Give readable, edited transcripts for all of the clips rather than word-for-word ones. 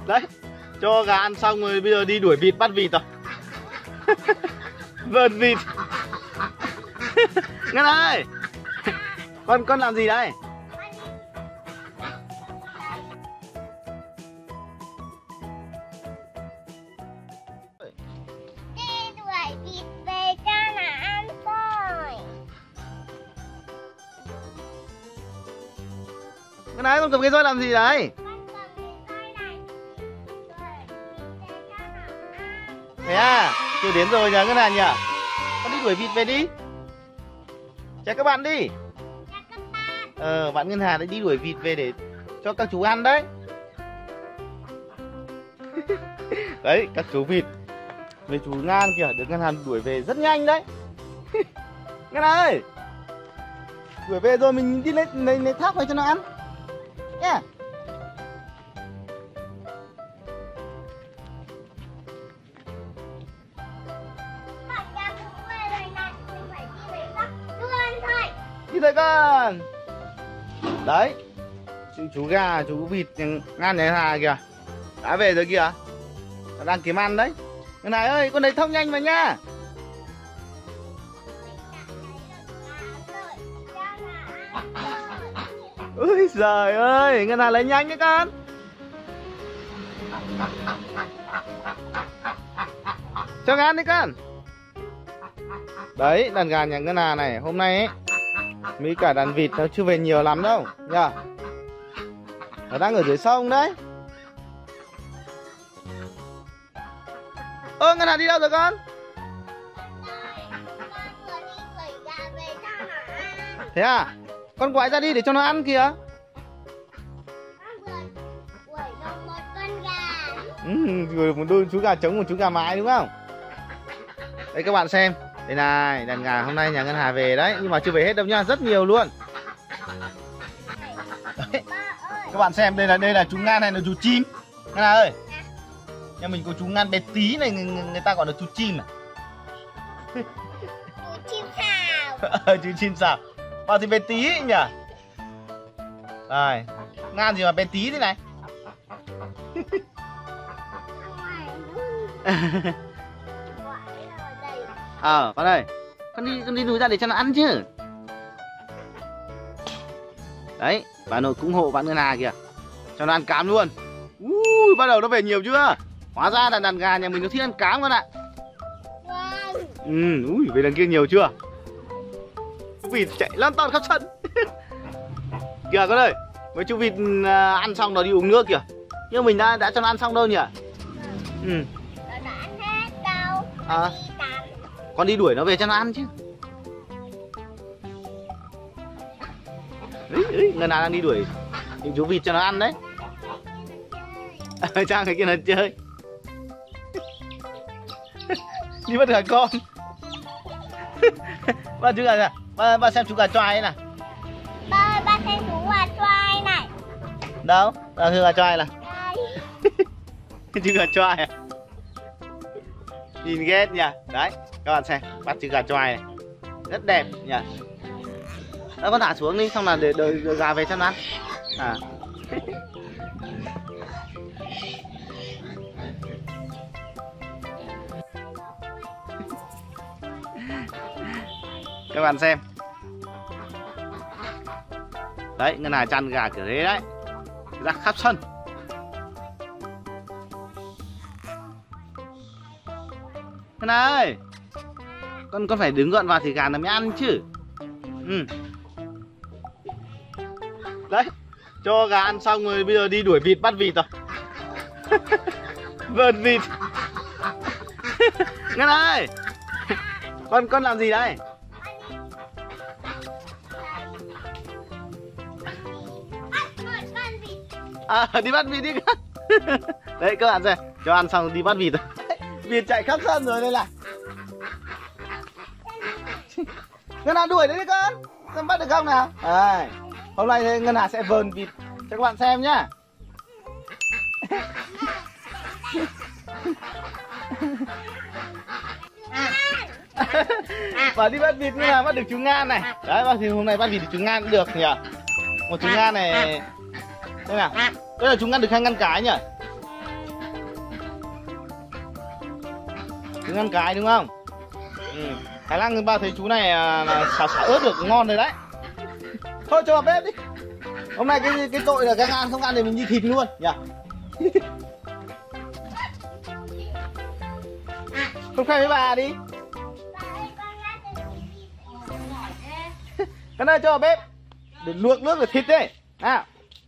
Đấy, cho gà ăn xong rồi bây giờ đi đuổi vịt, bắt vịt rồi. Vờn vịt. Ngân ơi, con làm gì đây? Đi đuổi vịt về cho nó ăn thôi. Ngân ơi, con cầm cái roi làm gì đấy? Thế à, chưa đến rồi nhờ Ngân Hàng nhỉ? Con đi đuổi vịt về đi. Chào các bạn đi. Bạn Ngân Hà đã đi đuổi vịt về để cho các chú ăn đấy. Đấy, các chú vịt. Về chú Ngan kìa, được Ngân Hà đuổi về rất nhanh đấy. Ngân Hà ơi, đuổi về rồi mình đi lấy thác về cho nó ăn nhá. Đi thôi con. Đấy, chú gà, chú vịt Ngan nhà Hà kìa đã về rồi kìa, đang kiếm ăn đấy. Ngân Hà ơi, con lấy thông nhanh vào nha. Ôi giời ơi, Ngân Hà lấy nhanh đấy con. Cho ăn đi con. Đấy, đàn gà nhà Ngân Hà này hôm nay ấy, mấy cả đàn vịt nó chưa về nhiều lắm đâu nhá. Nó đang ở dưới sông đấy. Ơ, Ngân Hà đi đâu rồi con? Thế à? Con gọi ra đi để cho nó ăn kìa. Rồi một đôi chú gà trống, một chú gà mái đúng không? Đây các bạn xem. Đây này, đàn gà hôm nay nhà Ngân Hà về đấy, nhưng mà chưa về hết đâu nha, rất nhiều luôn. Đấy. Các bạn xem, đây là chú Ngan hay là chú chim? Ngân Hà ơi, nhà mình có chú Ngan bé tí này, người ta gọi là chú chim à? Chú chim sào. Chú chim sào. Bao thì bé tí ấy nhỉ? Đây, Ngan gì mà bé tí thế này? Con ơi, con đi núi ra để cho nó ăn chứ. Đấy, bà nội cũng hộ bạn Ngân Hà kìa, cho nó ăn cám luôn. Bắt đầu nó về nhiều chưa? Hóa ra là đàn gà nhà mình nó thích ăn cám con ạ. Về đằng kia nhiều chưa? Vịt chạy lăn tăn khắp sân. Kìa con ơi, mấy chú vịt ăn xong nó đi uống nước kìa. Nhưng mình đã cho nó ăn xong đâu nhỉ? Nó đã ăn hết đâu. Con đi đuổi nó về cho nó ăn chứ. Ấy, Ngân Hà đang đi đuổi những chú vịt cho nó ăn đấy. Trang cái kia là chơi. Đi bắt gà con. Ba chú gà, ba xem chú gà choai này. Ba xem chú gà choai này. Đâu? Đâu chú gà choai là? Chú gà choai à? Nhìn ghét nhỉ. Đấy, các bạn xem, bắt chú gà choai này. Rất đẹp nhỉ. Đó, con thả xuống đi, xong là để đợi gà về cho nó ăn. Các bạn xem. Đấy, Ngân Hà chăn gà kiểu thế đấy, ra khắp sân. Ngân Hà ơi, con phải đứng gọn vào thì gà nó mới ăn chứ. Đấy, cho gà ăn xong rồi bây giờ đi đuổi vịt, bắt vịt rồi. Vờn vịt. Ngân ơi, con làm gì đây? Đi bắt vịt đi con. Đấy các bạn xem, cho ăn xong đi bắt vịt rồi. Vịt chạy khắp sân rồi đây là. Ngân Hà đuổi đấy đi con. Xem bắt được không nào? Hôm nay Ngân Hà sẽ vờn vịt cho các bạn xem nhá. Bảo đi bắt vịt nhưng mà bắt được chú Ngan này. Đấy, thì hôm nay bắt vịt thì chú Ngan cũng được nhỉ. Một chú Ngan này. Đây nào. Đây là chú Ngan được 2 ngăn cái nhỉ. Trứng ăn cái đúng không? Ừ. Khả năng ba thấy chú này là xào ớt được ngon rồi đấy. Thôi cho vào bếp đi. Hôm nay cái tội là các ăn không ăn thì mình đi thịt luôn nhỉ. Không khai với bà đi. Cái này cho vào bếp để luộc nước để thịt đấy. Nào.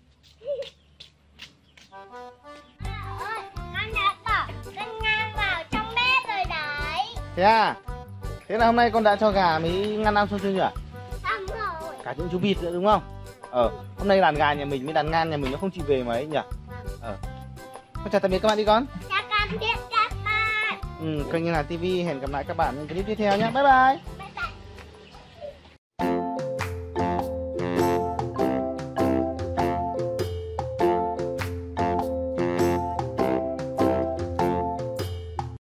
Con đã bỏ cân ngang vào trong bếp rồi đấy. Thế à? Thế là hôm nay con đã cho gà mới ngăn ăn xong chưa nhỉ? Xong rồi. Cả những chú vịt nữa đúng không? Hôm nay đàn gà nhà mình với đàn ngan nhà mình nó không chịu về mấy nhỉ? Con chào tạm biệt các bạn đi con. Chào tạm biệt các bạn. Kênh Như Là TV hẹn gặp lại các bạn trong clip tiếp theo nhé. Bye bye.